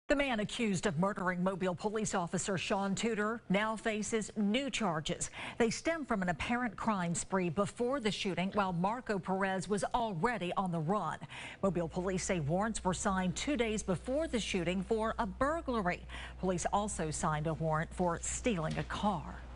The man accused of murdering Mobile police officer Sean Tuder now faces new charges. They stem from an apparent crime spree before the shooting while Marco Perez was already on the run. Mobile police say warrants were signed 2 days before the shooting for a burglary. Police also signed a warrant for stealing a car.